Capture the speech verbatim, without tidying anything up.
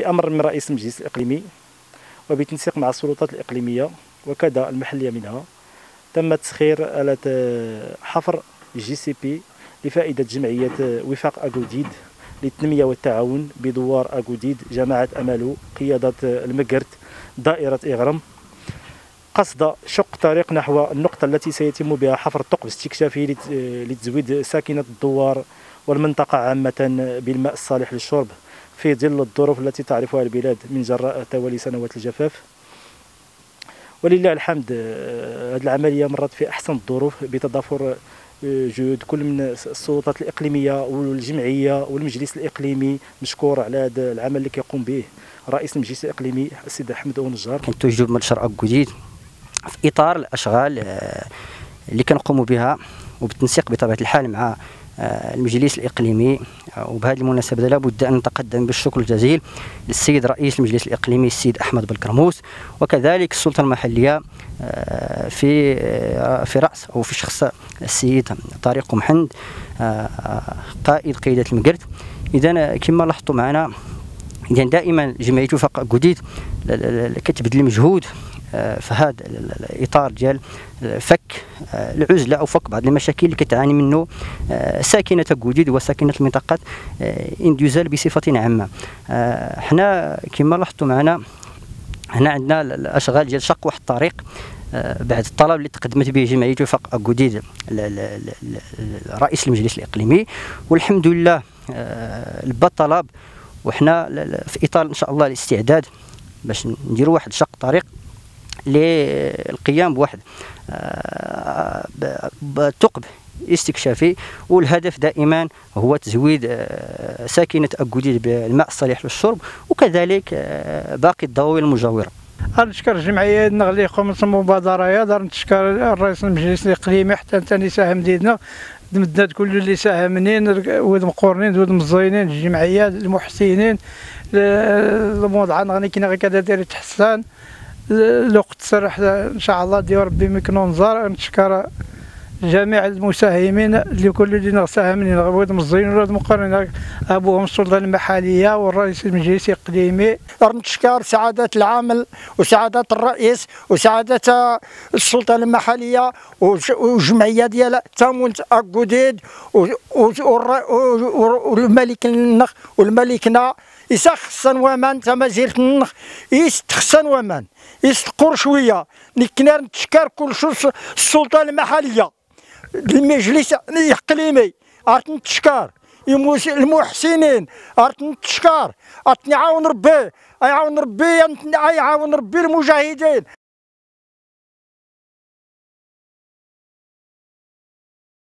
بأمر من رئيس المجلس الإقليمي وبالتنسيق مع السلطات الإقليمية وكذا المحلية منها، تم تسخير آلة حفر جي سي بي لفائدة جمعية وفاق أكوديد للتنمية والتعاون بدوار أكوديد جماعة أمالو قيادة المقرت دائرة إغرم، قصد شق طريق نحو النقطة التي سيتم بها حفر ثقب استكشافي لتزويد ساكنة الدوار والمنطقة عامة بالماء الصالح للشرب في ظل الظروف التي تعرفها البلاد من جراء توالي سنوات الجفاف. ولله الحمد هذه العملية مرت في أحسن الظروف بتضافر جهود كل من السلطات الإقليمية والجمعية والمجلس الإقليمي. مشكور على هذا العمل اللي كيقوم به رئيس المجلس الإقليمي السيد أحمد أونجار. كنتوجدوا بمنشر أكوديد في إطار الأشغال اللي كنقوموا بها وبالتنسيق بطبيعة الحال مع المجلس الإقليمي. وبهذه المناسبة لابد أن نتقدم بالشكر الجزيل للسيد رئيس المجلس الإقليمي السيد أحمد بالكرموس، وكذلك السلطة المحلية في في رأس أو في شخص السيد طارق محمد قائد قيادة المقرد. إذا كما لاحظتوا معنا إذا دائما جمعية وفاق أكوديد كتبذل مجهود في هذا الاطار ديال فك العزله او فك بعض المشاكل اللي كتعاني منه ساكنه أكوديد وساكنه المنطقه انديوزال بصفه عامه. حنا كما لاحظتوا معنا هنا عندنا الاشغال ديال شق واحد الطريق بعد الطلب اللي تقدمت به جمعيه وفاق أكوديد رئيس المجلس الاقليمي، والحمد لله لبى الطلب، وحنا في اطار ان شاء الله الاستعداد باش نديروا واحد شق طريق للقيام بواحد بثقب استكشافي، والهدف دائما هو تزويد ساكنة أكوديد بالماء الصالح للشرب وكذلك باقي الضواوي المجاورة. نشكر الجمعيه اللي قامت بالمبادره، دار نشكر الرئيس المجلس الاقليمي حتى ثاني ساهم ديالنا مدات كل اللي ساهمين ود مقورنين ود مزينين الجمعيه المحسنين الموضوعات غني كاين كذا داير تحسن الوقت سرح ان شاء الله ديال ربي مكنون نزار. نشكر جميع المساهمين اللي كل اللي ساهمين ود مزينين ود مقرنين ابوهم السلطه المحليه والرئيس المجلس الاقليمي. نشكر سعاده العامل وسعاده الرئيس وسعاده السلطه المحليه والجمعيه ديال تامونت أكوديد والملك النخ والملكنا يسخسن ومان تما زيرت النخ يستخسن ومان يستقر شويه. نكنا نتشكر كل شو السلطه المحليه المجلس الاقليمي عرفت نتشكر المحسنين عرفت نتشكر عرفت نعاون ربي يعاون ربي يعاون ربي المجاهدين.